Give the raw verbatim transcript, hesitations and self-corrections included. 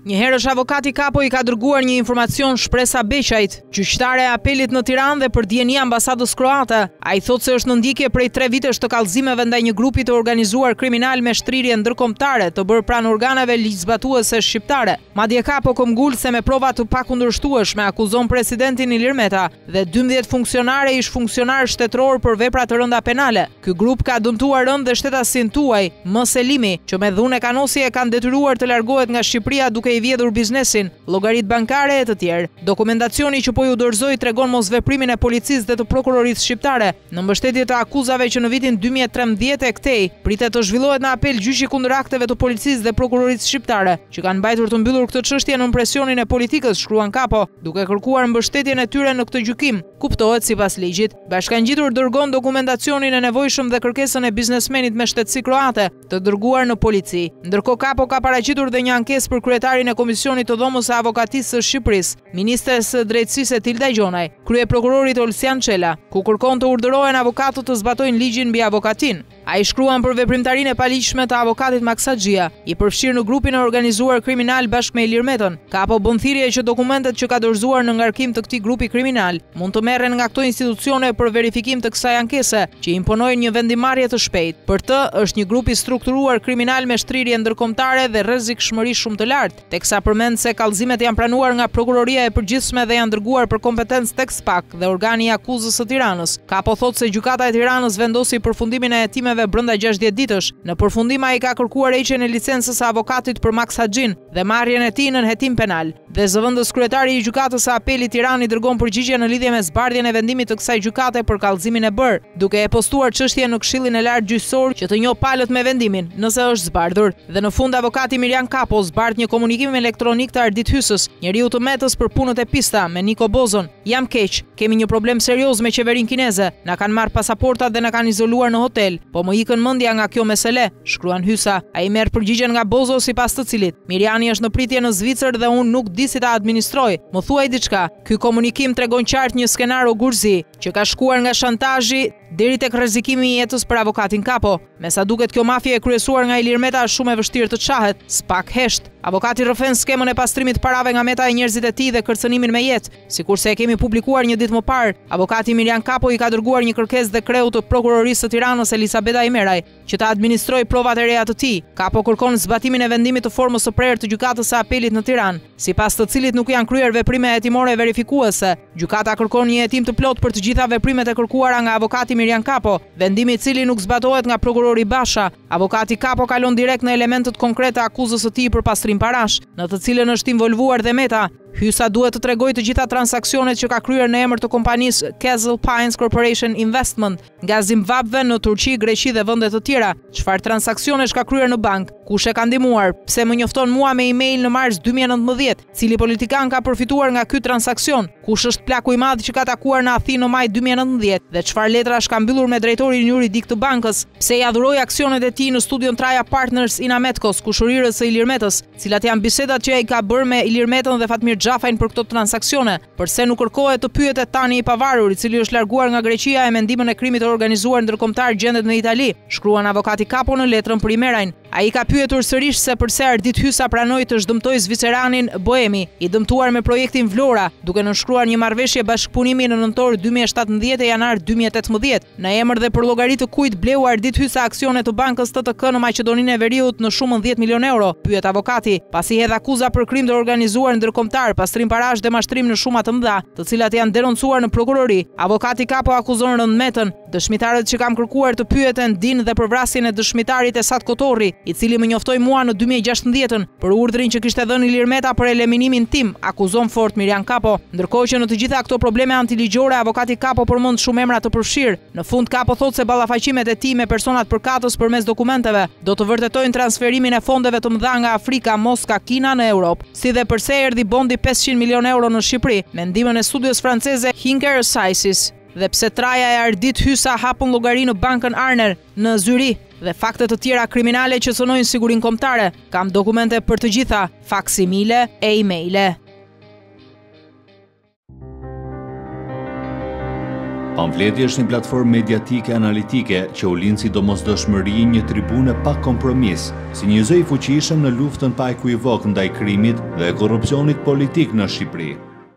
Njëherë është avokati Kapo i ka dërguar një informacion Shpresa Beqajt, gjyqtare e apelit në Tiranë dhe për dieni ambasadës kroate. Ai thotë se është në ndjekje prej tre vitesh të kallëzimeve ndaj një grupi të organizuar kriminal me shtrirje ndërkombëtare të bërë pranë organeve ligjzbatuese shqiptare. Madje Kapo këmbgulse me prova të pakundërshtueshme akuzon presidentin Ilir Meta dhe dymbëdhjetë funksionare ish funksionar shtetëror për vepra të rënda penale. Ky grup ka dëmtuar rënd dhe shtetasin tuaj, M. Selimi, që me dhunë kanosie e kanë detyruar të largohet nga Shqipëria duke i vjedhur biznesin, llogarit bankare e të tjerë. Dokumentacioni që po ju dorëzoi tregon mosveprimin e policisë dhe të prokurorisë shqiptare në mbështetje të akuzave që në vitin dy mijë e trembëdhjetë e këtej pritet të zhvillohet në apel gjyqi kundër akteve të policisë dhe prokurorisë shqiptare, që kanë mbajtur të mbyllur këtë çështje në presionin e politikës, shkruan Kapo, duke kërkuar mbështetjen e tyre në këtë gjykim. Kuptohet sipas ligjit, bashkangjitur dërgon dokumentacionin e nevojshëm dhe kërkesën e biznesmenit me shtetësi kroate të dërguar në polici. Ndërkohë Kapo ka paraqitur dhe një ankesë për kryetarin e Komisionit të Dhomës së Avokatisë së Shqipërisë, ministres së Drejtësisë Tilda Gjonaj, kryeprokurorit Olsian Çela, ku kërkon të urdhërohen avokatët të zbatojnë ligjin mbi avokatin. Ai shkruan për veprimtarinë e paligjshme të avokatit Maksaxhia, i përfshirë në grupin e organizuar kriminal bashkë me Ilir Metën. Kapo bën thirrje që dokumentet që ka dorëzuar në ngarkim të këtij grupi kriminal mund të merren nga këto institucione për verifikim të kësaj ankese, që imponojnë një vendimarrje të shpejtë. Për të, është një grup i strukturuar kriminal me shtrirje ndërkombëtare dhe rrezikshmëri shumë të lartë, teksa përmend se kallëzimet janë pranuar nga Prokuroria e Përgjithshme dhe janë dërguar për kompetencë tek S P A K dhe organi i akuzës së Tiranës. Kapo thotë se gjykata e Tiranës vendosi përfundimin e hetimeve brenda gjashtëdhjetë ditësh. Në përfundim ai ka kërkuar heqjen e licencës së avokatit për Maksaxhin dhe marrjen e tij në hetim penal. Dhe zëvendës kryetari i gjykatës së apelit Tirani dërgon përgjigje në lidhje me zbardhjen e vendimit të kësaj gjykate për kallëzimin e bërë, duke e postuar çështjen në Këshillin e Lartë Gjyqësor që të njohë palët me vendimin, nëse është zbardhur. Dhe në fund avokati Mirjan Kapo zbardh një komunikim elektronik të Ardit Hysës, njeriu të Metës për punët e pista, me Niko Bozon. Jam keq, kemi një problem serioz me qeverinë kineze. Na kanë marrë pasaportat dhe na kanë izoluar në hotel, po më ikën mendja nga kjo mesele, shkruan Hysa. Ai merr përgjigjen nga Bozo, sipas të cilit Mirjani është në pritje në Zvicër dhe unë nuk di si ta administroj. Më thuaj diçka. Ky komunikim tregon qartë një skenar ogurzi që ka shkuar nga shantazhi deri tek rrezikimi i jetës për avokatin Kapo. Me sa duket kjo mafie e kryesuar nga Ilir Meta është shumë e vështirë të çahet, s'pak hesht. Avokati rrëfen skemën e pastrimit parave nga Meta e njerëzit e tij dhe kërcënimin me jetë, sikurse e kemi publikuar një ditë më parë. Avokati Mirjan Kapo i ka dërguar një kërkesë dhe kreu të prokurorisë së Tiranës Elisabeta Imeraj që ta administrojë provat e reja të tij. Kapo kërkon zbatimin e vendimit të formës së prerë të gjykatës së apelit në Tiranë, sipas të cilit nuk janë kryer veprime hetimore verifikuese. Gjykata kërkon një hetim të plot për të gjitha veprimet e kërkuara nga avokati Mirjan Kapo, vendimi i cili nuk zbatohet nga prokurori Basha. Avokati Kapo kalon direkt në elementet konkrete akuzës së tij për pastrim parash, në të cilën është involvuar dhe Meta. Hysa duhet të tregojë të gjitha transaksionet që ka kryer në emër të kompanisë Castle Pines Corporation Investment nga Zimbabwe në Turqi, Greqi dhe vende të tjera. Çfarë transaksionesh ka kryer në bank? Kush e ka ndihmuar? Pse më njofton mua me email në mars dy mijë e nëntëmbëdhjetë? Cili politikan ka përfituar nga ky transaksion? Kush është plaku i madh që ka takuar në Athinë në maj dy mijë e nëntëmbëdhjetë? Dhe çfarë letrash ka mbyllur me drejtorin juridik të bankës? Pse i adhuroi aksionet e tij në studion Traja Partners Inametkos, kushurirës së Ilir Metës, cilat janë bisedat që ai ka bërë me Ilir Metën dhe Fatmir Xhafajn për këto transaksione? Përse nuk kërkohet të pyetet tani i pavarur, i cili është larguar nga Greqia e mendimën e krimit të organizuar ndërkombëtar gjendet në Itali, shkruan avokati Kapo në letrën për Imerajn. Ai ka pyetur sërish se përse Ardit Hysa pranoi të zhdëmtojë zviçeranin Boemi, i dëmtuar me projektin Vlora, duke nënshkruar një marrëveshje bashkëpunimi në nëntor dy mijë e shtatëmbëdhjetë e janar dy mijë e tetëmbëdhjetë. Në emër dhe për llogari të kujt bleu Ardit Hysa aksione të bankës T T K në Maqedoninë e Veriut në shumën dhjetë milionë euro, pyet avokati, pasi hedh akuza për krim të organizuar ndërkombëtar, pastrim parash dhe mashtrim në shuma të mëdha, të cilat janë denoncuar në prokurori. Avokati Kapo akuzon rënd Metën. Dëshmitarët që kam kërkuar të pyeten din dhe për vrasjen e dëshmitarit Esat Kotorri, i cili më njoftoi mua në dy mijë e gjashtëmbëdhjetë për urdhrin që kishte dhënë Ilir Meta për eliminimin tim, akuzon fort Mirjan Kapo. Ndërkohë që në të gjitha këto probleme antiligjore, avokati Kapo përmend shumë emra të përfshirë. Në fund Kapo thotë se ballafaqimet e tij me personat përkatës përmes dokumenteve do të vërtetojnë transferimin e fondeve të mëdha nga Afrika, Moska, Kina në Europë, si dhe përse erdhi bondi pesëqind milionë euro në Shqipëri, me ndihmën e studios franceze Hinker Assaysis, dhe pse Traja e Ardit Hysa hapën llogari në bankën Arner në Zyri, dhe fakte të tjera kriminale që cënojnë sigurinë kombëtare. Kam dokumente për të gjitha, faksimile e emaile. Pamfleti është një platformë mediatike analitike që u lind si domosdoshmëri një tribune pa kompromis, si një zë i fuqishëm në luftën pa ekuivok ndaj krimit dhe korrupsionit politik në Shqipëri.